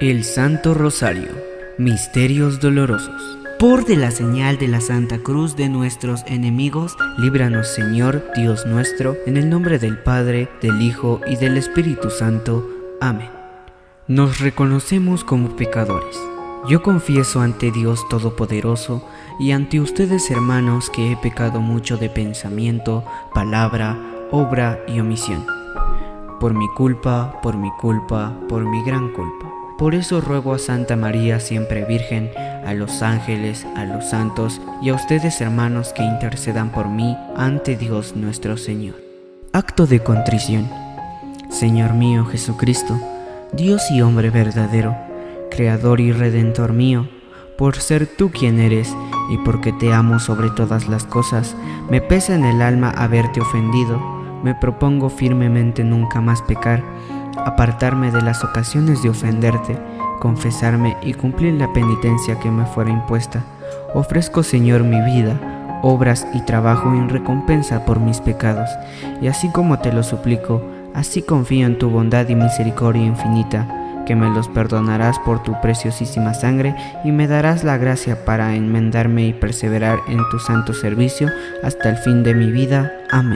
El Santo Rosario, misterios dolorosos. Por de la señal de la Santa Cruz de nuestros enemigos, líbranos, Señor, Dios nuestro, en el nombre del Padre, del Hijo y del Espíritu Santo. Amén. Nos reconocemos como pecadores. Yo confieso ante Dios Todopoderoso y ante ustedes, hermanos, que he pecado mucho de pensamiento, palabra, obra y omisión. Por mi culpa, por mi gran culpa. Por eso ruego a Santa María, siempre Virgen, a los ángeles, a los santos y a ustedes, hermanos, que intercedan por mí ante Dios nuestro Señor. Acto de contrición. Señor mío Jesucristo, Dios y hombre verdadero, Creador y Redentor mío, por ser tú quien eres y porque te amo sobre todas las cosas, me pesa en el alma haberte ofendido. Me propongo firmemente nunca más pecar, apartarme de las ocasiones de ofenderte, confesarme y cumplir la penitencia que me fuera impuesta. Ofrezco, Señor, mi vida, obras y trabajo en recompensa por mis pecados, y así como te lo suplico, así confío en tu bondad y misericordia infinita, que me los perdonarás por tu preciosísima sangre y me darás la gracia para enmendarme y perseverar en tu santo servicio hasta el fin de mi vida. Amén.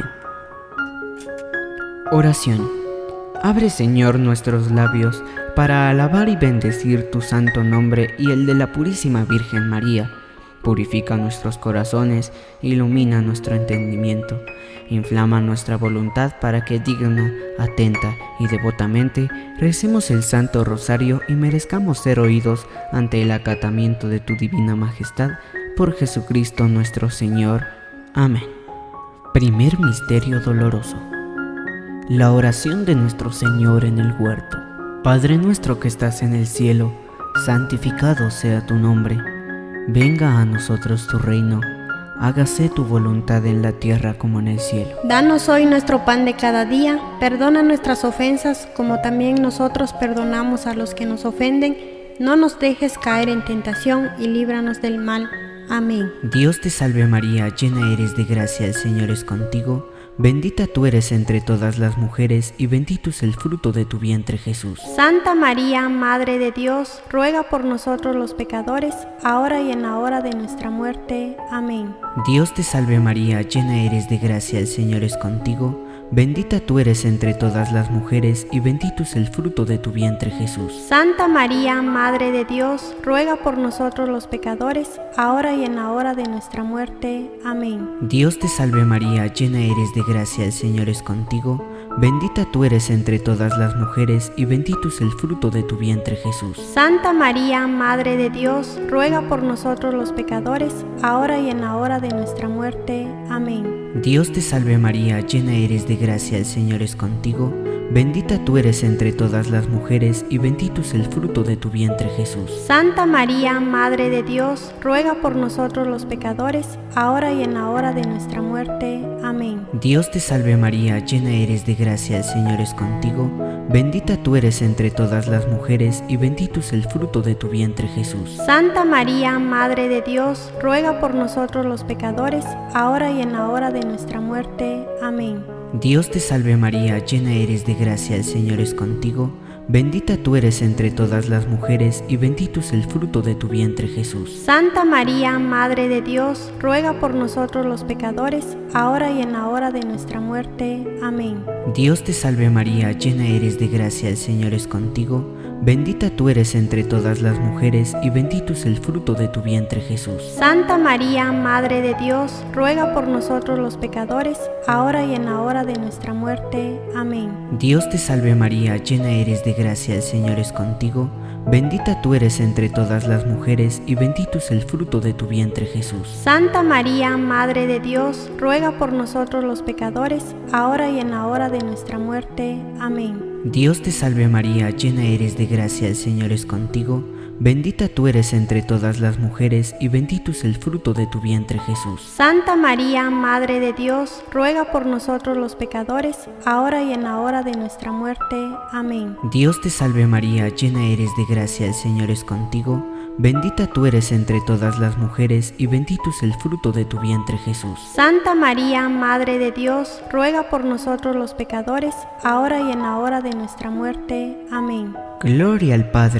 Oración. Abre, Señor, nuestros labios para alabar y bendecir tu santo nombre y el de la Purísima Virgen María. Purifica nuestros corazones, ilumina nuestro entendimiento, inflama nuestra voluntad para que digna, atenta y devotamente recemos el Santo Rosario y merezcamos ser oídos ante el acatamiento de tu divina majestad, por Jesucristo nuestro Señor. Amén. Primer misterio doloroso. La oración de nuestro Señor en el huerto. Padre nuestro que estás en el cielo, santificado sea tu nombre. Venga a nosotros tu reino. Hágase tu voluntad en la tierra como en el cielo. Danos hoy nuestro pan de cada día. Perdona nuestras ofensas, como también nosotros perdonamos a los que nos ofenden. No nos dejes caer en tentación y líbranos del mal. Amén. Dios te salve María, llena eres de gracia, el Señor es contigo. Bendita tú eres entre todas las mujeres y bendito es el fruto de tu vientre, Jesús. Santa María, Madre de Dios, ruega por nosotros los pecadores, ahora y en la hora de nuestra muerte. Amén. Dios te salve María, llena eres de gracia, el Señor es contigo. Bendita tú eres entre todas las mujeres y bendito es el fruto de tu vientre, Jesús. Santa María, Madre de Dios, ruega por nosotros los pecadores, ahora y en la hora de nuestra muerte. Amén. Dios te salve María, llena eres de gracia, el Señor es contigo. Bendita tú eres entre todas las mujeres y bendito es el fruto de tu vientre, Jesús. Santa María, Madre de Dios, ruega por nosotros los pecadores, ahora y en la hora de nuestra muerte. Amén. Dios te salve María, llena eres de gracia, el Señor es contigo. Bendita tú eres entre todas las mujeres y bendito es el fruto de tu vientre, Jesús. Santa María, Madre de Dios, ruega por nosotros los pecadores, ahora y en la hora de nuestra muerte. Amén. Dios te salve María, llena eres de gracia, el Señor es contigo. Bendita tú eres entre todas las mujeres y bendito es el fruto de tu vientre, Jesús. Santa María, Madre de Dios, ruega por nosotros los pecadores, ahora y en la hora de nuestra muerte. Amén. Dios te salve María, llena eres de gracia, el Señor es contigo. Bendita tú eres entre todas las mujeres y bendito es el fruto de tu vientre, Jesús. Santa María, Madre de Dios, ruega por nosotros los pecadores, ahora y en la hora de nuestra muerte. Amén. Dios te salve María, llena eres de gracia, el Señor es contigo. Bendita tú eres entre todas las mujeres y bendito es el fruto de tu vientre, Jesús. Santa María, Madre de Dios, ruega por nosotros los pecadores, ahora y en la hora de nuestra muerte. Amén. Dios te salve María, llena eres de gracia, el Señor es contigo. Bendita tú eres entre todas las mujeres y bendito es el fruto de tu vientre, Jesús. Santa María, Madre de Dios, ruega por nosotros los pecadores, ahora y en la hora de nuestra muerte. Amén. Dios te salve María, llena eres de gracia, el Señor es contigo. Bendita tú eres entre todas las mujeres y bendito es el fruto de tu vientre, Jesús. Santa María, Madre de Dios, ruega por nosotros los pecadores, ahora y en la hora de nuestra muerte. Amén. Dios te salve María, llena eres de gracia, el Señor es contigo. Bendita tú eres entre todas las mujeres y bendito es el fruto de tu vientre, Jesús. Santa María, Madre de Dios, ruega por nosotros los pecadores, ahora y en la hora de nuestra muerte. Amén. Gloria al Padre,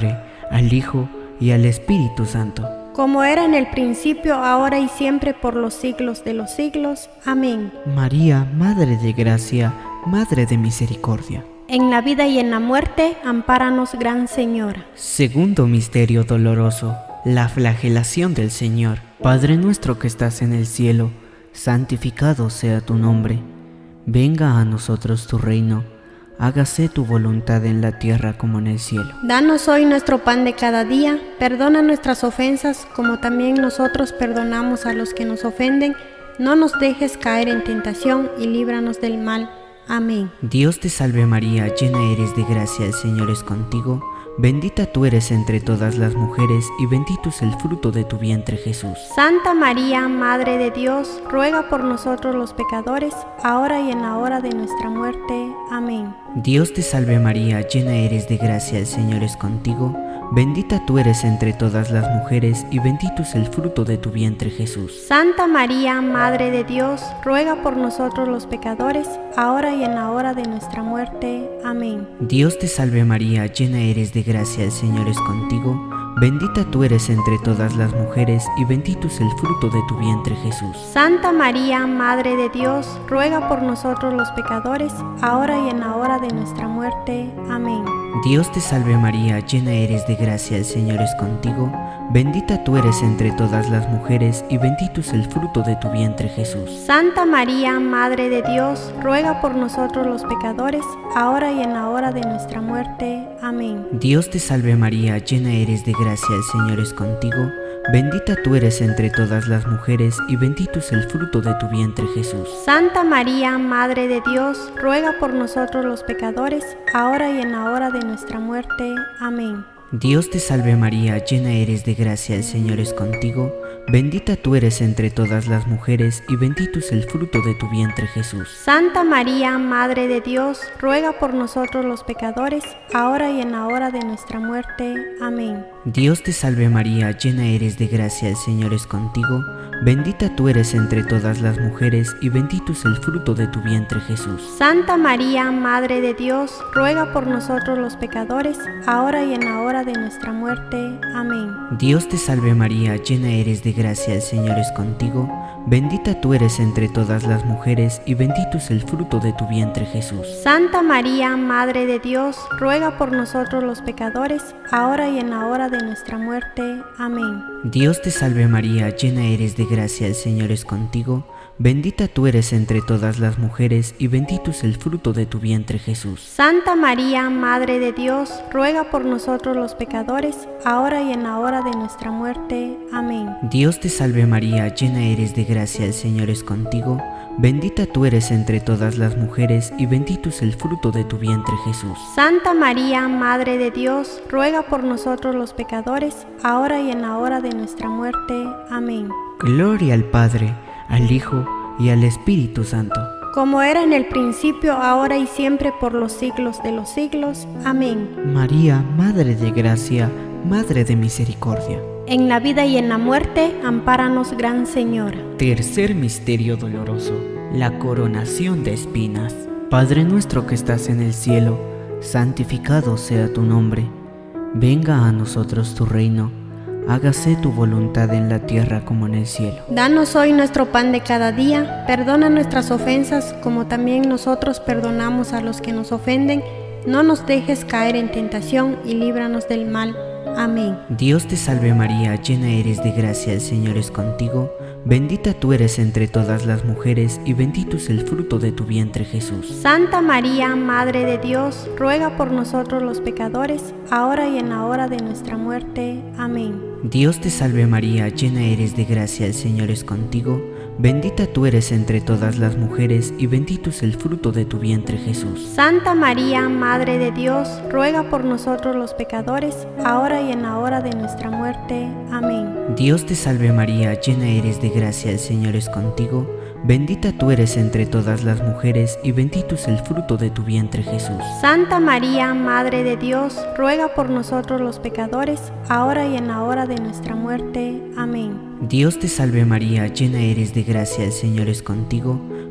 al Hijo y al Espíritu Santo. Como era en el principio, ahora y siempre, por los siglos de los siglos. Amén. María, Madre de Gracia, Madre de Misericordia. En la vida y en la muerte, ampáranos, Gran Señora. Segundo misterio doloroso, la flagelación del Señor. Padre nuestro que estás en el cielo, santificado sea tu nombre. Venga a nosotros tu reino. Hágase tu voluntad en la tierra como en el cielo. Danos hoy nuestro pan de cada día. Perdona nuestras ofensas, como también nosotros perdonamos a los que nos ofenden. No nos dejes caer en tentación y líbranos del mal. Amén. Dios te salve María, llena eres de gracia, el Señor es contigo. Bendita tú eres entre todas las mujeres y bendito es el fruto de tu vientre, Jesús. Santa María, Madre de Dios, ruega por nosotros los pecadores, ahora y en la hora de nuestra muerte. Amén. Dios te salve María, llena eres de gracia, el Señor es contigo. Bendita tú eres entre todas las mujeres y bendito es el fruto de tu vientre, Jesús. Santa María, Madre de Dios, ruega por nosotros los pecadores, ahora y en la hora de nuestra muerte. Amén. Dios te salve María, llena eres de gracia, el Señor es contigo. Bendita tú eres entre todas las mujeres y bendito es el fruto de tu vientre, Jesús. Santa María, Madre de Dios, ruega por nosotros los pecadores, ahora y en la hora de nuestra muerte. Amén. Dios te salve María, llena eres de gracia, el Señor es contigo. Bendita tú eres entre todas las mujeres y bendito es el fruto de tu vientre, Jesús. Santa María, Madre de Dios, ruega por nosotros los pecadores, ahora y en la hora de nuestra muerte. Amén. Dios te salve María, llena eres de gracia, el Señor es contigo. Bendita tú eres entre todas las mujeres y bendito es el fruto de tu vientre, Jesús. Santa María, Madre de Dios, ruega por nosotros los pecadores, ahora y en la hora de nuestra muerte. Amén. Dios te salve María, llena eres de gracia, el Señor es contigo. Bendita tú eres entre todas las mujeres y bendito es el fruto de tu vientre, Jesús. Santa María, Madre de Dios, ruega por nosotros los pecadores, ahora y en la hora de nuestra muerte. Amén. Dios te salve María, llena eres de gracia, el Señor es contigo. Bendita tú eres entre todas las mujeres y bendito es el fruto de tu vientre, Jesús. Santa María, Madre de Dios, ruega por nosotros los pecadores, ahora y en la hora de nuestra muerte. Amén. Dios te salve María, llena eres de gracia, el Señor es contigo. Bendita tú eres entre todas las mujeres y bendito es el fruto de tu vientre, Jesús. Santa María, Madre de Dios, ruega por nosotros los pecadores, ahora y en la hora de nuestra muerte. Amén. Dios te salve María, llena eres de gracia, el Señor es contigo. Bendita tú eres entre todas las mujeres y bendito es el fruto de tu vientre, Jesús. Santa María, Madre de Dios, ruega por nosotros los pecadores, ahora y en la hora de nuestra muerte. Amén. Dios te salve María, llena eres de gracia, el Señor es contigo. Bendita tú eres entre todas las mujeres y bendito es el fruto de tu vientre, Jesús. Santa María, Madre de Dios, ruega por nosotros los pecadores, ahora y en la hora de nuestra muerte. Amén. Gloria al Padre, al Hijo y al Espíritu Santo. Como era en el principio, ahora y siempre, por los siglos de los siglos. Amén. María, Madre de Gracia, Madre de Misericordia. En la vida y en la muerte, ampáranos, Gran Señora. Tercer misterio doloroso, la coronación de espinas. Padre nuestro que estás en el cielo, santificado sea tu nombre. Venga a nosotros tu reino. Hágase tu voluntad en la tierra como en el cielo. Danos hoy nuestro pan de cada día. Perdona nuestras ofensas, como también nosotros perdonamos a los que nos ofenden. No nos dejes caer en tentación y líbranos del mal. Amén. Dios te salve María, llena eres de gracia, el Señor es contigo. Bendita tú eres entre todas las mujeres y bendito es el fruto de tu vientre, Jesús. Santa María, Madre de Dios, ruega por nosotros los pecadores, ahora y en la hora de nuestra muerte. Amén. Dios te salve María, llena eres de gracia, el Señor es contigo. Bendita tú eres entre todas las mujeres y bendito es el fruto de tu vientre, Jesús. Santa María, Madre de Dios, ruega por nosotros los pecadores, ahora y en la hora de nuestra muerte. Amén. Dios te salve María, llena eres de gracia, el Señor es contigo. Bendita tú eres entre todas las mujeres y bendito es el fruto de tu vientre, Jesús. Santa María, Madre de Dios, ruega por nosotros los pecadores, ahora y en la hora de nuestra muerte. Amén. Dios te salve María, llena eres de gracia, el Señor es contigo.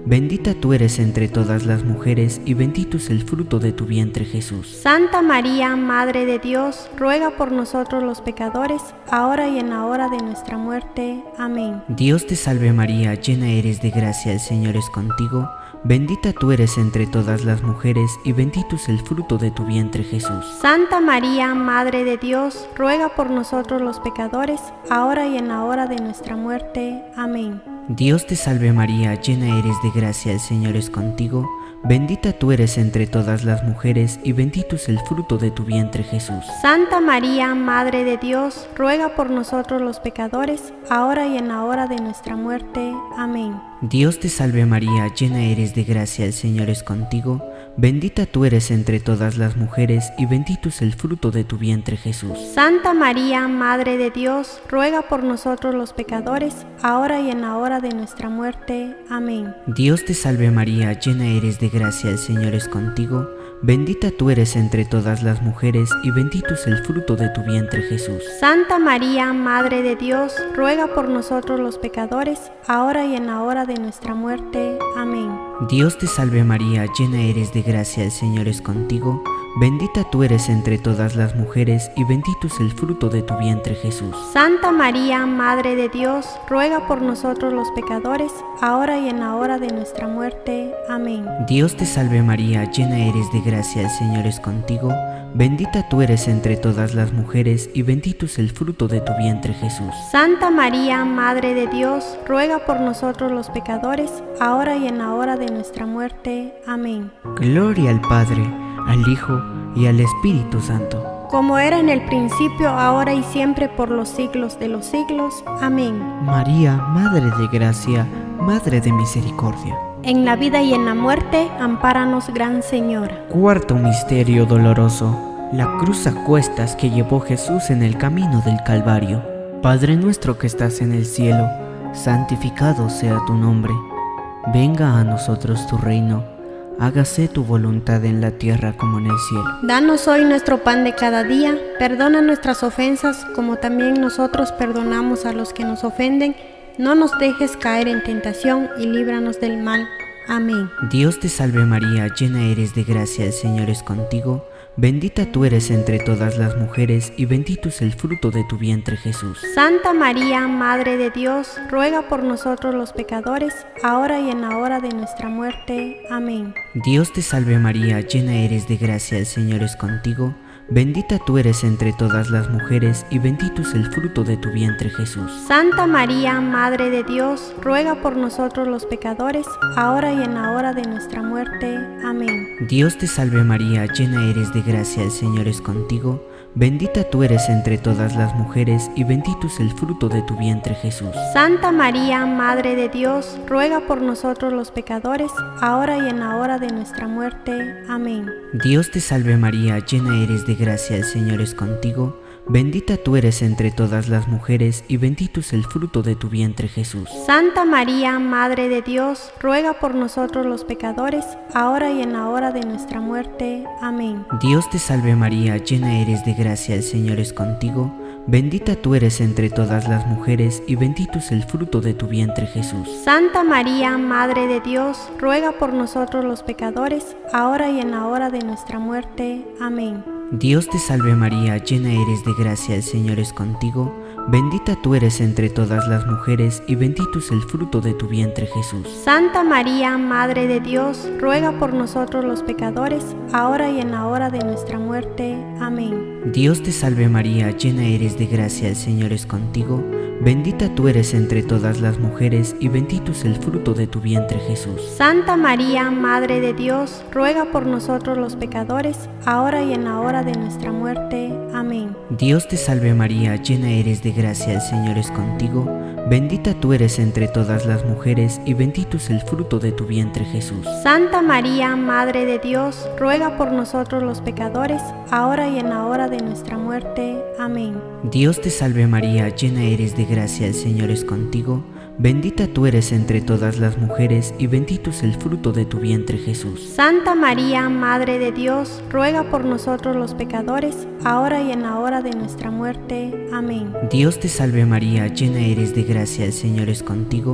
bendita tú eres entre todas las mujeres y bendito es el fruto de tu vientre Jesús. Santa María, Madre de Dios, ruega por nosotros los pecadores, ahora y en la hora de nuestra muerte. Amén. Dios te salve María, llena eres de gracia, el Señor es contigo. Bendita tú eres entre todas las mujeres y bendito es el fruto de tu vientre Jesús. Santa María, Madre de Dios, ruega por nosotros los pecadores, ahora y en la hora de nuestra muerte. Amén. Dios te salve María, llena eres de gracia, el Señor es contigo. Bendita tú eres entre todas las mujeres y bendito es el fruto de tu vientre Jesús. Santa María, Madre de Dios, ruega por nosotros los pecadores, ahora y en la hora de nuestra muerte. Amén. Dios te salve María, llena eres de gracia, el Señor es contigo. Bendita tú eres entre todas las mujeres y bendito es el fruto de tu vientre Jesús. Santa María, Madre de Dios, ruega por nosotros los pecadores, ahora y en la hora de nuestra muerte. Amén. Dios te salve María, llena eres de gracia, el Señor es contigo. Bendita tú eres entre todas las mujeres y bendito es el fruto de tu vientre Jesús. Santa María, Madre de Dios, ruega por nosotros los pecadores, ahora y en la hora de nuestra muerte. Amén. Dios te salve María, llena eres de gracia, el Señor es contigo. Bendita tú eres entre todas las mujeres y bendito es el fruto de tu vientre Jesús. Santa María, Madre de Dios, ruega por nosotros los pecadores, ahora y en la hora de nuestra muerte. Amén. Dios te salve María, llena eres de gracia, el Señor es contigo. Bendita tú eres entre todas las mujeres y bendito es el fruto de tu vientre Jesús. Santa María, Madre de Dios, ruega por nosotros los pecadores, ahora y en la hora de nuestra muerte. Amén. Gloria al Padre, al Hijo y al Espíritu Santo. Como era en el principio, ahora y siempre, por los siglos de los siglos. Amén. María, Madre de Gracia, Madre de Misericordia. En la vida y en la muerte, ampáranos, Gran Señora. Cuarto misterio doloroso, la cruz a cuestas que llevó Jesús en el camino del Calvario. Padre nuestro que estás en el cielo, santificado sea tu nombre. Venga a nosotros tu reino. Hágase tu voluntad en la tierra como en el cielo. Danos hoy nuestro pan de cada día. Perdona nuestras ofensas, como también nosotros perdonamos a los que nos ofenden. No nos dejes caer en tentación y líbranos del mal. Amén. Dios te salve María, llena eres de gracia, el Señor es contigo. Bendita tú eres entre todas las mujeres y bendito es el fruto de tu vientre Jesús. Santa María, Madre de Dios, ruega por nosotros los pecadores, ahora y en la hora de nuestra muerte. Amén. Dios te salve María, llena eres de gracia, el Señor es contigo. Bendita tú eres entre todas las mujeres y bendito es el fruto de tu vientre Jesús. Santa María, Madre de Dios, ruega por nosotros los pecadores, ahora y en la hora de nuestra muerte. Amén. Dios te salve María, llena eres de gracia, el Señor es contigo. Bendita tú eres entre todas las mujeres y bendito es el fruto de tu vientre Jesús. Santa María, Madre de Dios, ruega por nosotros los pecadores, ahora y en la hora de nuestra muerte. Amén. Dios te salve María, llena eres de gracia, el Señor es contigo. Bendita tú eres entre todas las mujeres y bendito es el fruto de tu vientre Jesús. Santa María, Madre de Dios, ruega por nosotros los pecadores, ahora y en la hora de nuestra muerte. Amén. Dios te salve María, llena eres de gracia, el Señor es contigo. Bendita tú eres entre todas las mujeres y bendito es el fruto de tu vientre Jesús. Santa María, Madre de Dios, ruega por nosotros los pecadores, ahora y en la hora de nuestra muerte. Amén. Dios te salve María, llena eres de gracia, el Señor es contigo. Bendita tú eres entre todas las mujeres y bendito es el fruto de tu vientre Jesús. Santa María, Madre de Dios, ruega por nosotros los pecadores, ahora y en la hora de nuestra muerte. Amén. Dios te salve María, llena eres de gracia, el Señor es contigo. Bendita tú eres entre todas las mujeres y bendito es el fruto de tu vientre Jesús. Santa María, Madre de Dios, ruega por nosotros los pecadores, ahora y en la hora de nuestra muerte. Amén. Dios te salve María, llena eres de gracia, el Señor es contigo. Bendita tú eres entre todas las mujeres y bendito es el fruto de tu vientre Jesús. Santa María, Madre de Dios, ruega por nosotros los pecadores, ahora y en la hora de nuestra muerte. Amén. Dios te salve María, llena eres de gracia, el Señor es contigo. Bendita tú eres entre todas las mujeres y bendito es el fruto de tu vientre Jesús. Santa María, Madre de Dios, ruega por nosotros los pecadores, ahora y en la hora de nuestra muerte. Amén. Dios te salve María, llena eres de gracia, el Señor es contigo.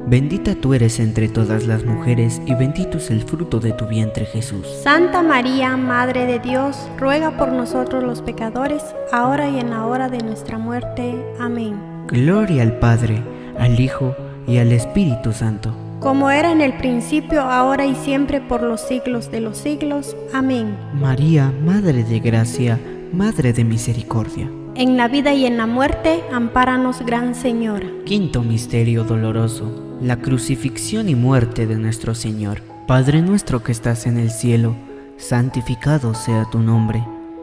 bendita tú eres entre todas las mujeres y bendito es el fruto de tu vientre Jesús. Santa María, Madre de Dios, ruega por nosotros los pecadores, ahora y en la hora de nuestra muerte. Amén. Gloria al Padre, al Hijo y al Espíritu Santo. Como era en el principio, ahora y siempre, por los siglos de los siglos. Amén. María, Madre de Gracia, Madre de Misericordia. En la vida y en la muerte, ampáranos, Gran Señora. Quinto misterio doloroso, la crucifixión y muerte de nuestro Señor. Padre nuestro que estás en el cielo, santificado sea tu nombre.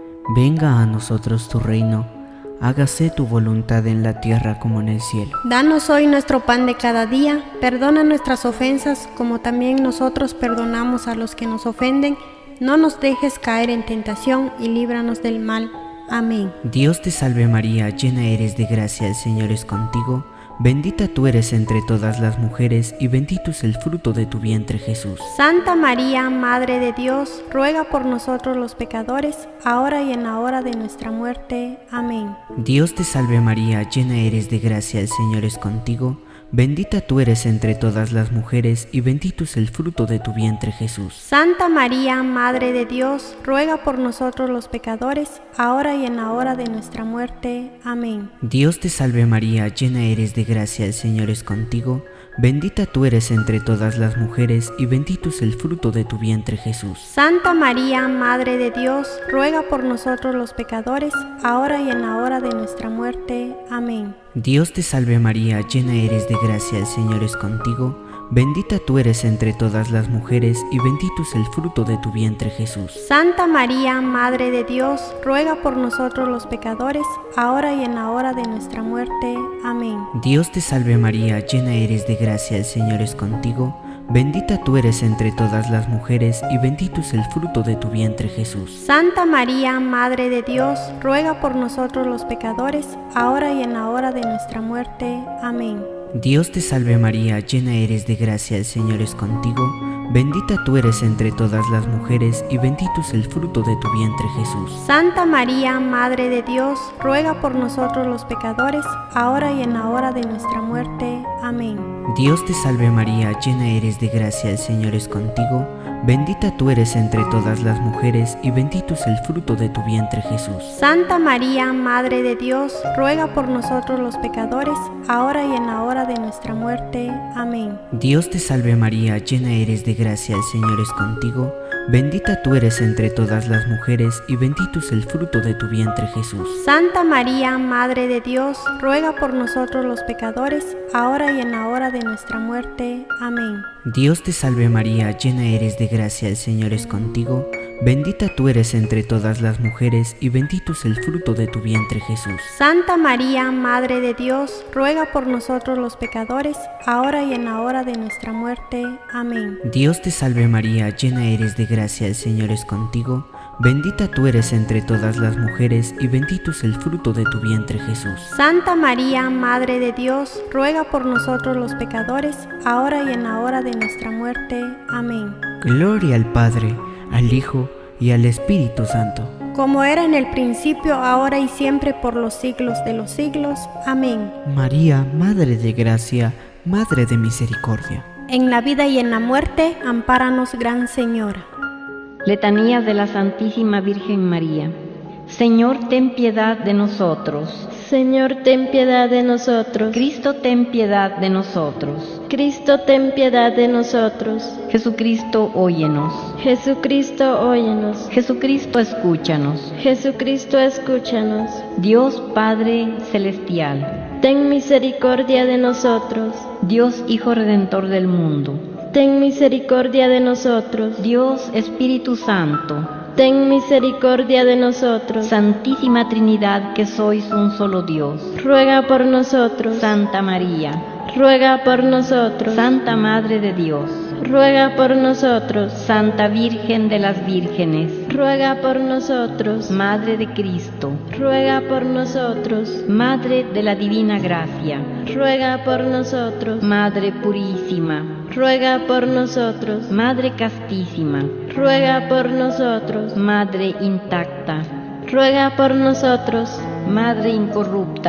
Venga a nosotros tu reino. Hágase tu voluntad en la tierra como en el cielo. Danos hoy nuestro pan de cada día. Perdona nuestras ofensas, como también nosotros perdonamos a los que nos ofenden. No nos dejes caer en tentación y líbranos del mal. Amén. Dios te salve María, llena eres de gracia, el Señor es contigo. Bendita tú eres entre todas las mujeres y bendito es el fruto de tu vientre Jesús. Santa María, Madre de Dios, ruega por nosotros los pecadores, ahora y en la hora de nuestra muerte. Amén. Dios te salve María, llena eres de gracia, el Señor es contigo. Bendita tú eres entre todas las mujeres y bendito es el fruto de tu vientre Jesús. Santa María, Madre de Dios, ruega por nosotros los pecadores, ahora y en la hora de nuestra muerte. Amén. Dios te salve María, llena eres de gracia, el Señor es contigo. Bendita tú eres entre todas las mujeres y bendito es el fruto de tu vientre Jesús. Santa María, Madre de Dios, ruega por nosotros los pecadores, ahora y en la hora de nuestra muerte. Amén. Dios te salve María, llena eres de gracia, el Señor es contigo. Bendita tú eres entre todas las mujeres y bendito es el fruto de tu vientre Jesús. Santa María, Madre de Dios, ruega por nosotros los pecadores, ahora y en la hora de nuestra muerte. Amén. Dios te salve María, llena eres de gracia, el Señor es contigo. Bendita tú eres entre todas las mujeres y bendito es el fruto de tu vientre Jesús. Santa María, Madre de Dios, ruega por nosotros los pecadores, ahora y en la hora de nuestra muerte. Amén. Dios te salve María, llena eres de gracia, el Señor es contigo. Bendita tú eres entre todas las mujeres y bendito es el fruto de tu vientre Jesús. Santa María, Madre de Dios, ruega por nosotros los pecadores, ahora y en la hora de nuestra muerte. Amén. Dios te salve María, llena eres de gracia, el Señor es contigo. Bendita tú eres entre todas las mujeres y bendito es el fruto de tu vientre Jesús. Santa María, Madre de Dios, ruega por nosotros los pecadores, ahora y en la hora de nuestra muerte. Amén. Dios te salve María, llena eres de gracia, el Señor es contigo. Bendita tú eres entre todas las mujeres y bendito es el fruto de tu vientre Jesús. Santa María, Madre de Dios, ruega por nosotros los pecadores, ahora y en la hora de nuestra muerte. Amén. Dios te salve María, llena eres de gracia, el Señor es contigo. Bendita tú eres entre todas las mujeres y bendito es el fruto de tu vientre Jesús. Santa María, Madre de Dios, ruega por nosotros los pecadores, ahora y en la hora de nuestra muerte. Amén. Dios te salve María, llena eres de gracia, el Señor es contigo. Bendita tú eres entre todas las mujeres y bendito es el fruto de tu vientre Jesús. Santa María, Madre de Dios, ruega por nosotros los pecadores, ahora y en la hora de nuestra muerte. Amén. Gloria al Padre, al Hijo y al Espíritu Santo. Como era en el principio, ahora y siempre, por los siglos de los siglos. Amén. María, Madre de Gracia, Madre de Misericordia. En la vida y en la muerte, ampáranos, Gran Señora. Letanía de la Santísima Virgen María. Señor, ten piedad de nosotros. Señor, ten piedad de nosotros. Cristo, ten piedad de nosotros. Cristo, ten piedad de nosotros. Jesucristo, óyenos. Jesucristo, óyenos. Jesucristo, escúchanos. Jesucristo, escúchanos. Dios Padre Celestial, ten misericordia de nosotros. Dios Hijo Redentor del mundo, ten misericordia de nosotros. Dios Espíritu Santo, ten misericordia de nosotros. Santísima Trinidad, que sois un solo Dios, ruega por nosotros. Santa María, ruega por nosotros. Santa Madre de Dios, ruega por nosotros. Santa Virgen de las Vírgenes, ruega por nosotros. Madre de Cristo, ruega por nosotros. Madre de la Divina Gracia, ruega por nosotros. Madre purísima, ruega por nosotros. Madre castísima, ruega por nosotros. Madre intacta, ruega por nosotros. Madre incorrupta,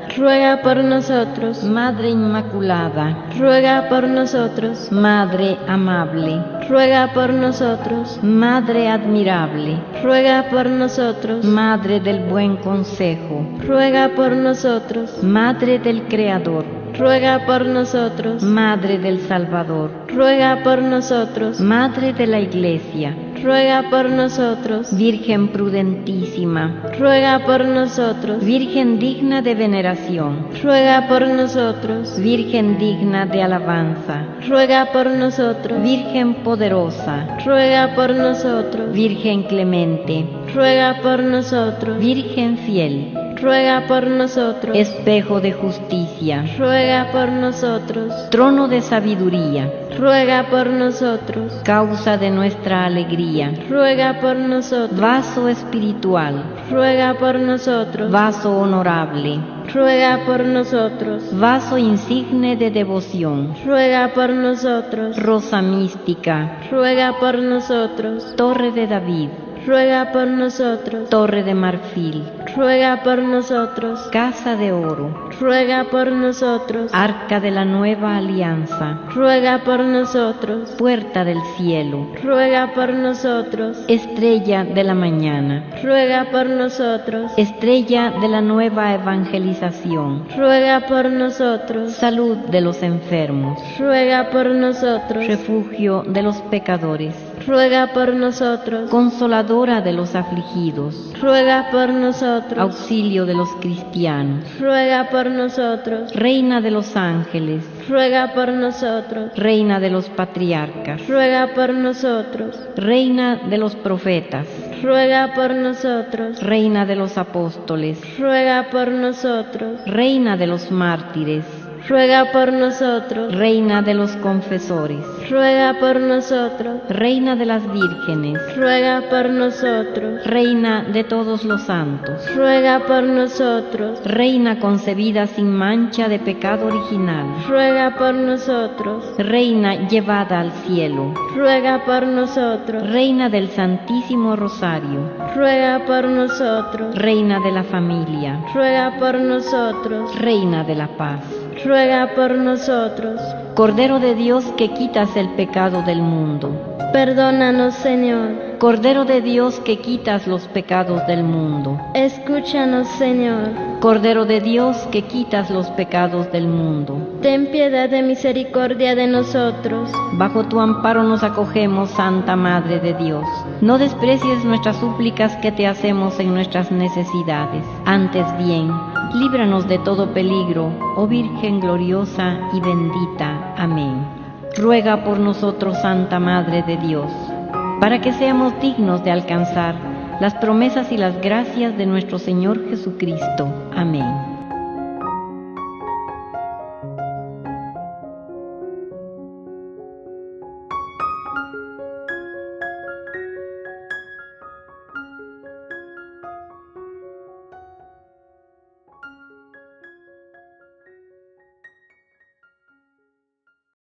ruega por nosotros. Madre Inmaculada, Ruega por nosotros. Madre amable, Ruega por nosotros. Madre admirable, Ruega por nosotros. Madre del buen consejo, Ruega por nosotros. Madre del Creador, Ruega por nosotros. Madre del Salvador, Ruega por nosotros. Madre de la Iglesia, Ruega por nosotros. Virgen prudentísima, Ruega por nosotros. Virgen digna de veneración, Ruega por nosotros. Virgen digna de alabanza, Ruega por nosotros. Virgen poderosa, Ruega por nosotros. Virgen clemente, Ruega por nosotros. Virgen fiel, Ruega por nosotros. espejo de justicia, Ruega por nosotros. trono de sabiduría, Ruega por nosotros. causa de nuestra alegría, Ruega por nosotros. vaso espiritual, Ruega por nosotros. vaso honorable, Ruega por nosotros. vaso insigne de devoción, Ruega por nosotros. rosa mística, Ruega por nosotros. torre de David, Ruega por nosotros. torre de marfil, Ruega por nosotros. casa de oro, Ruega por nosotros. arca de la nueva alianza, Ruega por nosotros. puerta del cielo, Ruega por nosotros. estrella de la mañana, Ruega por nosotros. estrella de la nueva evangelización, Ruega por nosotros. salud de los enfermos, Ruega por nosotros. refugio de los pecadores, Ruega por nosotros. consoladora de los afligidos, Ruega por nosotros. auxilio de los cristianos, Ruega por nosotros. reina de los ángeles, Ruega por nosotros. reina de los patriarcas, Ruega por nosotros. reina de los profetas, Ruega por nosotros. reina de los apóstoles, Ruega por nosotros. reina de los mártires, Ruega por nosotros. reina de los confesores, Ruega por nosotros. reina de las vírgenes, Ruega por nosotros. reina de todos los santos, Ruega por nosotros. reina concebida sin mancha de pecado original, Ruega por nosotros. reina llevada al cielo, Ruega por nosotros. reina del Santísimo Rosario, Ruega por nosotros. reina de la familia, Ruega por nosotros. reina de la paz, Ruega por nosotros. Cordero de Dios que quitas el pecado del mundo, Perdónanos, Señor. Cordero de Dios que quitas los pecados del mundo, Escúchanos, Señor. Cordero de Dios que quitas los pecados del mundo. Ten piedad de misericordia de nosotros. Bajo tu amparo nos acogemos, Santa Madre de Dios. No desprecies nuestras súplicas que te hacemos en nuestras necesidades. Antes bien, líbranos de todo peligro, oh Virgen gloriosa y bendita. Amén. Ruega por nosotros, Santa Madre de Dios, para que seamos dignos de alcanzar las promesas y las gracias de nuestro Señor Jesucristo. Amén.